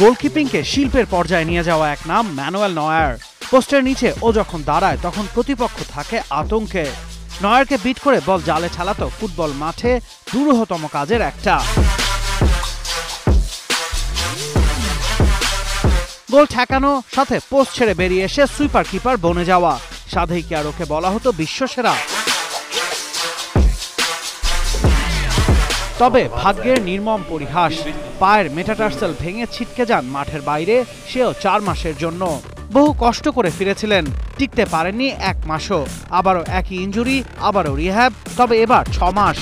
গোলকিপিংকে শিল্পের পর্যায়ে নিয়ে যাওয়া এক নাম ম্যানুয়েল নয়ার। পোস্টের নিচে ও যখন দাঁড়ায় তখন প্রতিপক্ষ থাকে আতঙ্কে। নয়ারকে বিট করে বল জালে ছাড়াতো ফুটবল মাঠে দুরূহতম কাজের একটা। গোল ঠেকানো, সাথে পোস্ট ছেড়ে বেরিয়ে এসে সুইপার কিপার বনে যাওয়া, সাধেই কি আর ওকে বলা হতো বিশ্বসেরা। তবে ভাগ্যের নির্মম পরিহাস, পায়ের মেটাটার্সাল ভেঙে ছিটকে যান মাঠের বাইরে, সেও 4 মাসের জন্য। বহু কষ্ট করে ফিরেছিলেন, টিকতে পারেননি 1 মাসও। আবারও একই ইনজুরি, আবারও রিহ্যাব, তবে এবার 6 মাস।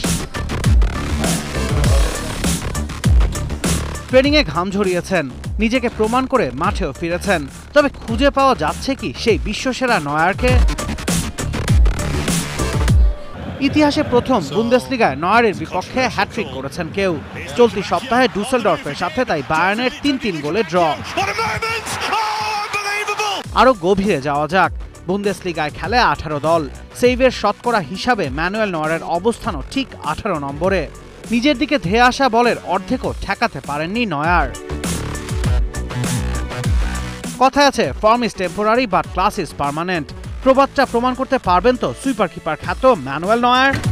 ট্রেনিংয়ে ঘাম ঝরিয়েছেন, নিজেকে প্রমাণ করে মাঠেও ফিরেছেন। তবে খুঁজে পাওয়া যাচ্ছে কি সেই বিশ্বসেরা নয়ারকে? ইতিহাসে প্রথম বুন্দেসলিগায় নয়ারের বিপক্ষে হ্যাটট্রিক করেছেন কেউ। চলতি সপ্তাহে ডুসেলডর্ফের সাথে তাই বায়ার্নের 3-3 গোলে ড্র। আরো গভীরে যাওয়া যাক, বুন্দেসলিগায় খেলে 18 দল। সেভের শতকরা হিসাবে ম্যানুয়েল নয়ারের অবস্থানও ঠিক 18 নম্বরে। নিজের দিকে ধেয়ে আসা বলের অর্ধেকও ঠেকাতে পারেননি নয়ার। কথায় আছে, form is temporary but class is permanent. প্রবাদটা প্রমাণ করতে পারবেন তো সুইপার কিপার খ্যাত ম্যানুয়েল নয়ার?